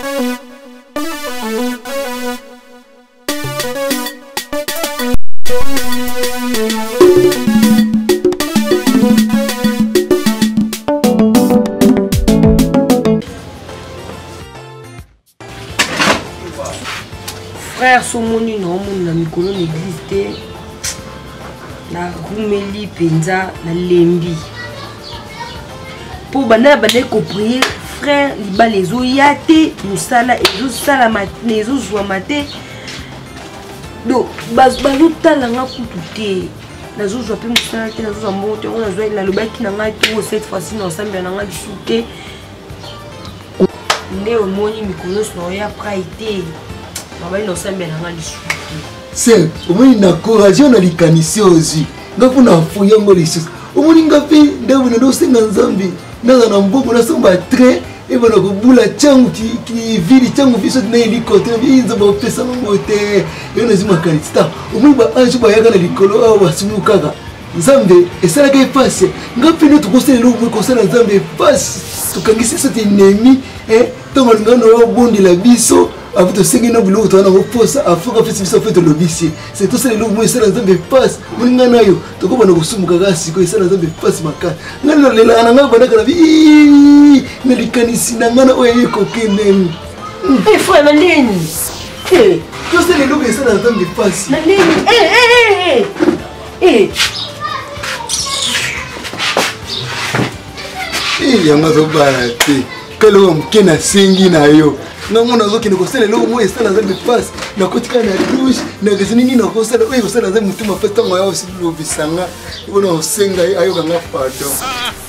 Frère, son moni non mon na mikolo l'église te na rumeli penza na lembi. Pour bana bana ko prier frère liba les oyate musala ezo sala matine ezo zwa maté. Do bazo tala nga kututé. Nazo zwa pe musala te nazo mbote on nazo ila lobaki na ngai tout cette fois-ci na ensemble na ngai souté. Ndé au moni mikolo so ya praité. C'est au moins une encouragement à l'icaniser aussi. Nous avons fouillé les choses. Au moins une café, nous avons fait un Zambie. Nous avons beaucoup de choses à traiter. Et voilà que boula changu qui vit changu vit sur l'hélicoptère. Ils ont fait ça en beauté. Et on a dit ma qualité. Au moins un jour il y a un hélicoptère à Wasumukaga. Zambie et ça qui est passé. Nous avons fait notre conseil le conseil de Zambie passe. Tout quand c'est cet ennemi et tant qu'on a bon de la biso. Avec tout ce qui est dans le lot, on a repoussé à faire le lobby. C'est tout ça les lots, moi, ça les passe. On a nayo. Tu comprends nous sommes gagasi, quoi, ça les passe ma carte. Non, non, les là, on a pas d'accord. Mais les canissi, on a oué coquine. Eh frère, Malène. Eh. Tout ça les lots, ça les passe. Malène. Eh. Il y a ma zobarate. Quel homme qui n'a singi na yo. Non, on a qui ne conseille le mot et ça les passe. Na kotika na douche, na gazinini na conseille. Oui, ça les mutima fait tant moi aussi le bisanga. On a senga ayo ganga pardon.